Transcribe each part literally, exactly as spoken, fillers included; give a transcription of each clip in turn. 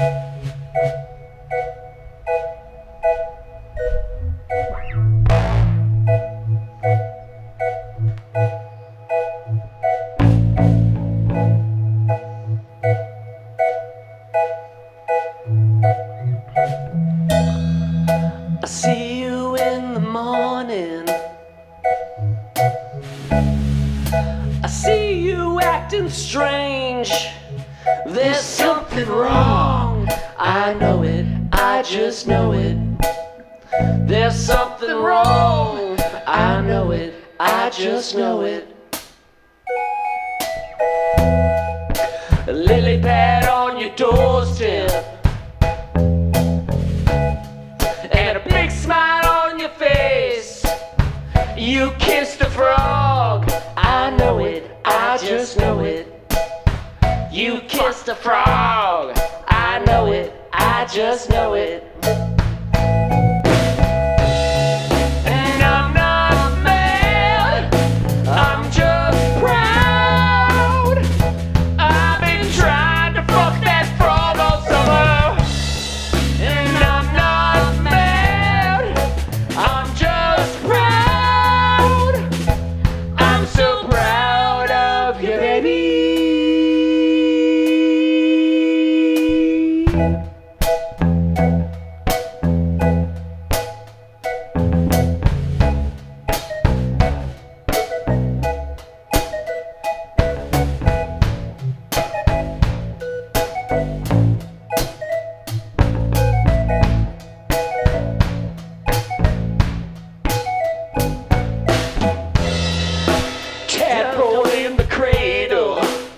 I see you in the morning. I see you acting strange. There's something wrong. I know it, I just know it. There's something wrong. I know it, I just know it. A lily pad on your doorstep, and a big smile on your face. You kissed the frog. I know it, I just know it. You kissed the frog. I know it, I just know it. And I'm not mad, I'm just proud. I've been trying to fuck that frog all summer. And I'm not mad, I'm just proud. I'm so proud of you, baby. Tadpole in the cradle,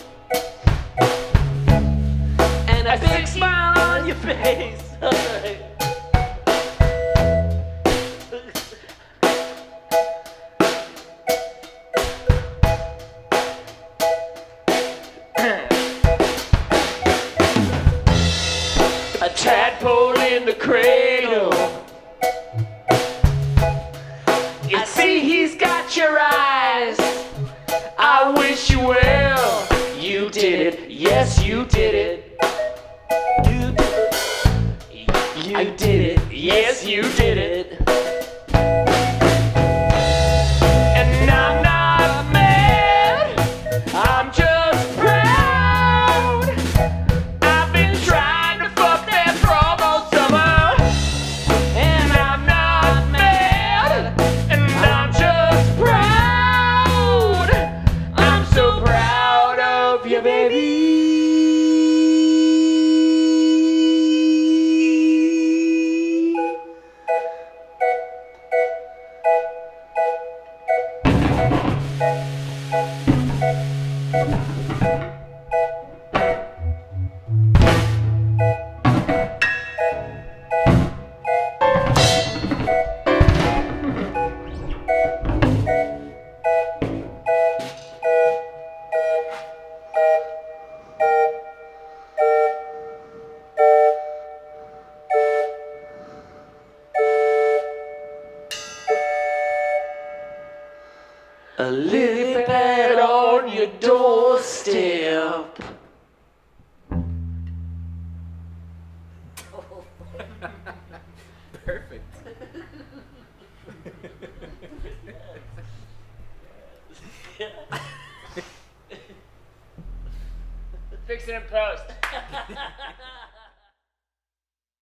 and a big smile on your face. A tadpole in the cradle. You see, he's got your eyes. I wish you well. You did it, yes, you did it. You did it. You did it, yes, you did it. And I'm not mad, I'm just proud. I've been trying to fuck that frog all summer. And I'm not mad, and I'm just proud. I'm so proud of you, baby. A lily pad on your doorstep. Perfect. Fix it in post.